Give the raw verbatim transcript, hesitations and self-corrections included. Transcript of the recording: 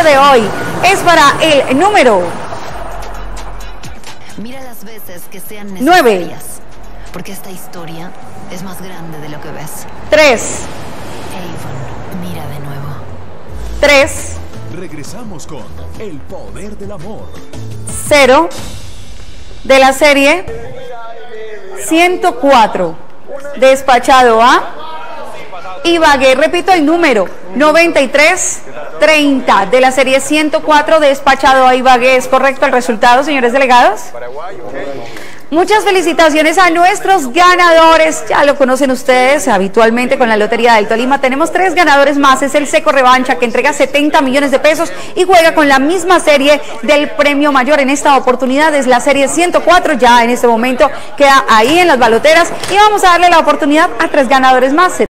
de hoy es para el número Mira las veces que sean nueve, necesarias, porque esta historia es más grande de lo que ves. tres, Avon, mira de nuevo. tres, Regresamos con El Poder del Amor. cero de la serie ciento cuatro, despachado a Ibagué. Repito el número, noventa y tres treinta de la serie ciento cuatro, despachado a Ibagué. ¿Es correcto el resultado, señores delegados? Muchas felicitaciones a nuestros ganadores, ya lo conocen ustedes habitualmente con la Lotería del Tolima. Tenemos tres ganadores más, es el Seco Revancha, que entrega setenta millones de pesos y juega con la misma serie del premio mayor. En esta oportunidad es la serie ciento cuatro, ya en este momento queda ahí en las baloteras y vamos a darle la oportunidad a tres ganadores más.